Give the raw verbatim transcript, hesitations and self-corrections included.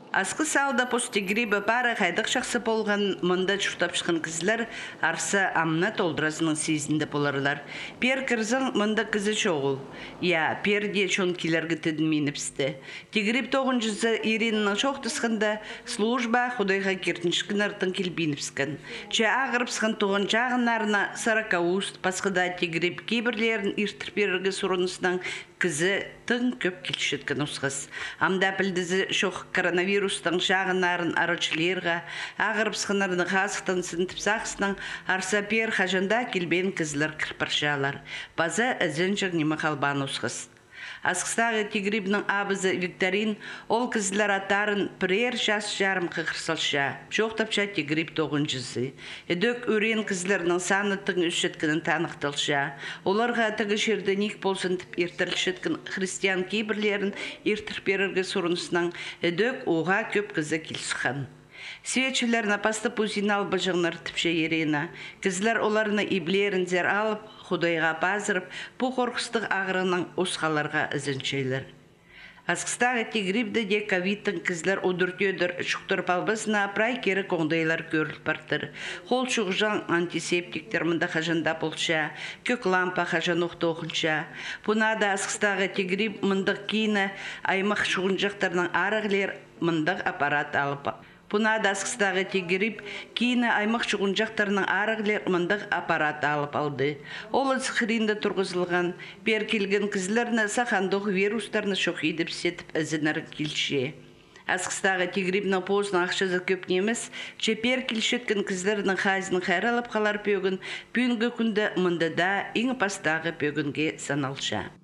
Аскы салда постигриба пара хайдық шақсы болған мұнда чұртап шықын кізлер арса амна толдырасының сезінде боларлар. Пер кірзің мұнда кізі шоғыл. Я, перде чон келергі тедінменіпсті. Тигрип тоғын жүзі Иринның шоқтысқында служба құдайға кертіншкін артын келбеніпскен. Че ағырыпсқын тоғын жағынарына сарака уст, пасқыда тигрип кейбірлерін иртірперіргі сұрынысынан кізі тың көп келшеткен ұсқыз. Амда пілдізі шоқ коронавирустың жағынарын арычылерға, ағырыпсқынардың қасықтың сынтып сақсының арса пер қажында келбен кізлер кірпіршалар. База әзін жағнемі қалбан ұсқыз. Асқыстағы тигрибнің абызы Викторин ол кізлер аттарын бірер жас жарым қықырсалша, жоқтапша тигриб тоғын жүзі. Эдөк өрен кізлерінің саны тың үшеткінің танықтылша. Оларға тігі жерденік болсын тіп ертірілшеткін христиан кейбірлерін ертірперіргі сұрынысынан эдөк оға көп кізі келсіған. Свечелер напасты пузинал бажыңнар тіпше ерена. Кізлер оларыны иблерін зер алып, Құдайға базырып, бұл қорқыстық ағырының осқаларға ізіншейлер. Асқыстағы тигрибді де ковидтің кізлер удыртөдір шуқтырып албасына апрай кері қоңдайлар көріліп бартыр. Қол шуғжан антисептиктер мұнда қажында болша, көк лампа қажан оқты оқынша. Бұнада асқыстағы тигриб мұндық кейіні аймақ шуғынжақтарының арығылер мұндық аппарат алып. Бұнада асқыстағы тигрип кейіні аймақ шуғынжақтарының арығылер мұндық аппарат алып алды. Ол ұзықырында тұрғызылған бер келген кізлеріні сақандық вирустарыны шоқ едіп сетіп әзінер келше. Асқыстағы тигрипның позын ақшызы көп неміз, чепер келшеткен кізлерінің қазының қайралып қалар пөгін, пүйінгі күнді мұндада ең пастағы пөгінге саналша.